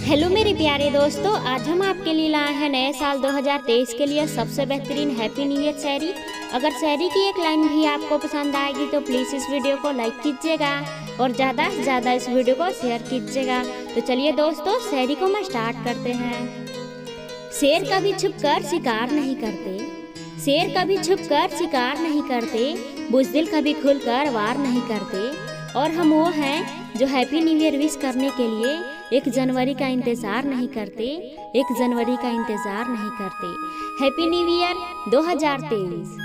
Hello मेरे प्यारे दोस्तों, आज हम आपके लिए लाए हैं नए साल 2023 के लिए सबसे बेहतरीन हैप्पी न्यू ईयर शायरी। अगर शायरी की एक लाइन भी आपको पसंद आएगी तो प्लीज़ इस वीडियो को लाइक कीजिएगा और ज़्यादा से ज़्यादा इस वीडियो को शेयर कीजिएगा। तो चलिए दोस्तों, शायरी को हम स्टार्ट करते हैं। शेर कभी छुपकर शिकार नहीं करते, शेर कभी छुपकर शिकार नहीं करते, बुज़दिल कभी खुलकर वार नहीं करते। और हम वो हैं जो हैप्पी न्यू ईयर विश करने के लिए 1 जनवरी का इंतज़ार नहीं करते, 1 जनवरी का इंतज़ार नहीं करते। Happy new year 2023।